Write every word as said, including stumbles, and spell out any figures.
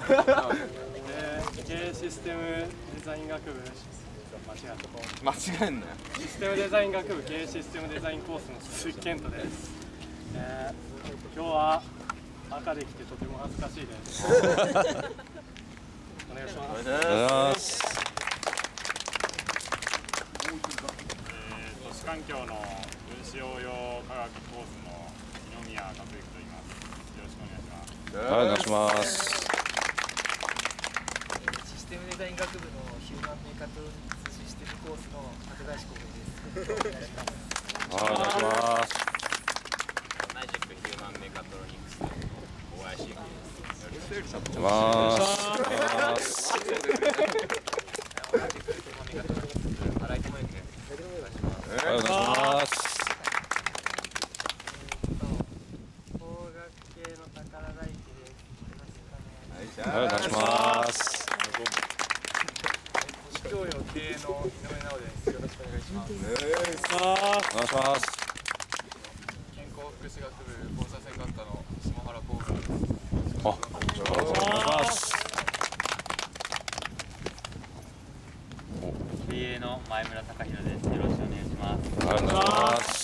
経営システムデザイン学部、間違え間違えんなよ。 システムデザイン学部経営システムデザインコースの鈴木健人です。えー、今日は赤で来てとても恥ずかしいです。お願いします。 お願いします。 えー、都市環境の分子応用科学コースの二宮和之と言います。よろしくお願いします。 はい、お願いします。 システムデザイン学部のヒューマンメカトロニクスシステムコースの高林光平です。お願いします。 はい、お願いします。 同じくヒューマンメカトロニクスの小林幸です。よろしくお願いします。 ます。同じくヒューマンメカトロニクス新井智之です。お願いします。 はい、お願いします。 工学系の宝大輝です。 はい、お願いします。 教養経営の井上直です。よろしくお願いします。 お願いします。 健康福祉学部放射線学科の下原光です。 あ、お願いします。 経営の前村隆弘です。よろしくお願いします。 はい、お願いします。